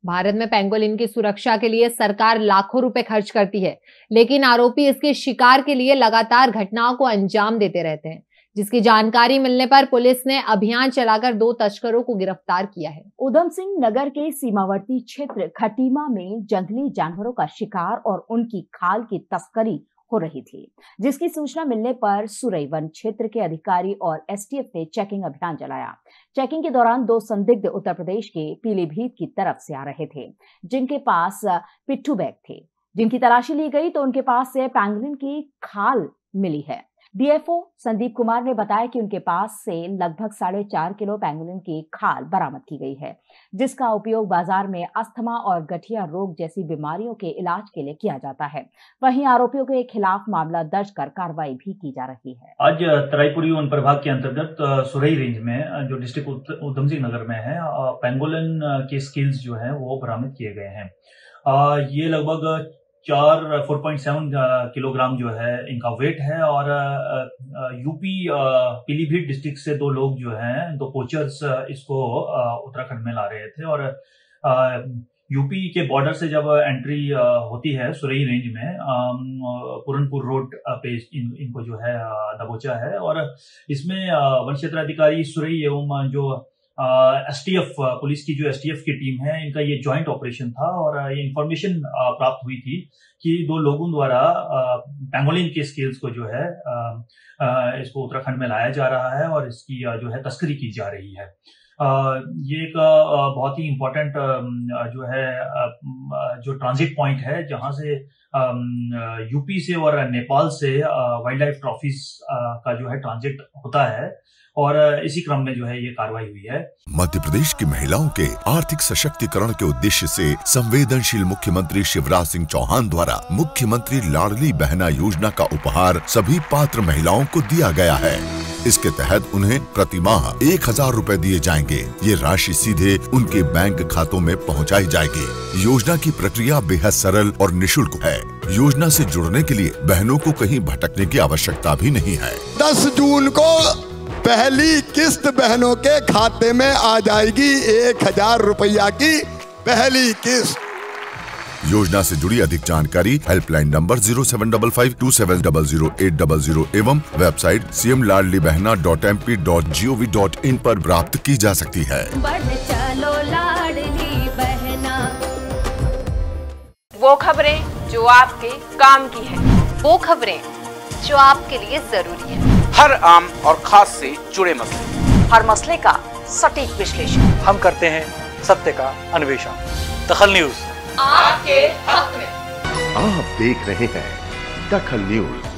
भारत में पेंगोलिन की सुरक्षा के लिए सरकार लाखों रुपए खर्च करती है, लेकिन आरोपी इसके शिकार के लिए लगातार घटनाओं को अंजाम देते रहते हैं, जिसकी जानकारी मिलने पर पुलिस ने अभियान चलाकर 2 तस्करों को गिरफ्तार किया है। उधम सिंह नगर के सीमावर्ती क्षेत्र खटीमा में जंगली जानवरों का शिकार और उनकी खाल की तस्करी हो रही थी, जिसकी सूचना मिलने पर सुरई वन क्षेत्र के अधिकारी और एसटीएफ ने चेकिंग अभियान चलाया। चेकिंग के दौरान 2 संदिग्ध उत्तर प्रदेश के पीलीभीत की तरफ से आ रहे थे, जिनके पास पिट्ठू बैग थे। जिनकी तलाशी ली गई तो उनके पास से पेंगुलिन की खाल मिली है। डीएफओ संदीप कुमार ने बताया कि उनके पास से लगभग 4.5 किलो पेंगुलिन की खाल बरामद की गई है, जिसका उपयोग बाजार में अस्थमा और गठिया रोग जैसी बीमारियों के इलाज के लिए किया जाता है। वहीं आरोपियों के खिलाफ मामला दर्ज कर कार्रवाई भी की जा रही है। आज तराईपुरी वन प्रभाग के अंतर्गत सुरई रेंज में जो डिस्ट्रिक्ट उधम सिंह नगर में है, पेंगोलिन के स्किल्स जो है वो बरामद किए गए हैं। ये लगभग 4.7 किलोग्राम जो है इनका वेट है और यूपी पीलीभीत डिस्ट्रिक्ट से 2 लोग जो हैं, 2 पोचर्स इसको उत्तराखंड में ला रहे थे और यूपी के बॉर्डर से जब एंट्री होती है सुरई रेंज में, पूरनपुर रोड पे इनको जो है दबोचा है और इसमें वन क्षेत्राधिकारी सुरई एवं जो एसटीएफ पुलिस की जो एसटीएफ की टीम है, इनका ये जॉइंट ऑपरेशन था और ये इंफॉर्मेशन प्राप्त हुई थी कि 2 लोगों द्वारा पेंगोलिन के स्केल्स को जो है इसको उत्तराखंड में लाया जा रहा है और इसकी जो है तस्करी की जा रही है। ये एक बहुत ही इम्पोर्टेंट जो है जो ट्रांजिट पॉइंट है, जहां से यूपी से और नेपाल से वाइल्ड लाइफ ट्रॉफीज का जो है ट्रांजिट होता है और इसी क्रम में जो है ये कार्रवाई हुई है। मध्य प्रदेश की महिलाओं के आर्थिक सशक्तिकरण के उद्देश्य से संवेदनशील मुख्यमंत्री शिवराज सिंह चौहान द्वारा मुख्यमंत्री लाडली बहना योजना का उपहार सभी पात्र महिलाओं को दिया गया है। इसके तहत उन्हें प्रति माह 1000 रुपए दिए जाएंगे। ये राशि सीधे उनके बैंक खातों में पहुंचाई जाएगी। योजना की प्रक्रिया बेहद सरल और निःशुल्क है। योजना से जुड़ने के लिए बहनों को कहीं भटकने की आवश्यकता भी नहीं है। 10 जून को पहली किस्त बहनों के खाते में आ जाएगी। 1000 रुपया की पहली किस्त। योजना से जुड़ी अधिक जानकारी हेल्पलाइन नंबर 075527000800 एवं वेबसाइट cmladlibehna.mp.gov.in पर प्राप्त की जा सकती है। चलो लाडली बहना। वो खबरें जो आपके काम की है, वो खबरें जो आपके लिए जरूरी है, हर आम और खास से जुड़े मसले, हर मसले का सटीक विश्लेषण हम करते हैं, सत्य का अन्वेषण। दखल न्यूज आपके हक में। आप देख रहे हैं दखल न्यूज।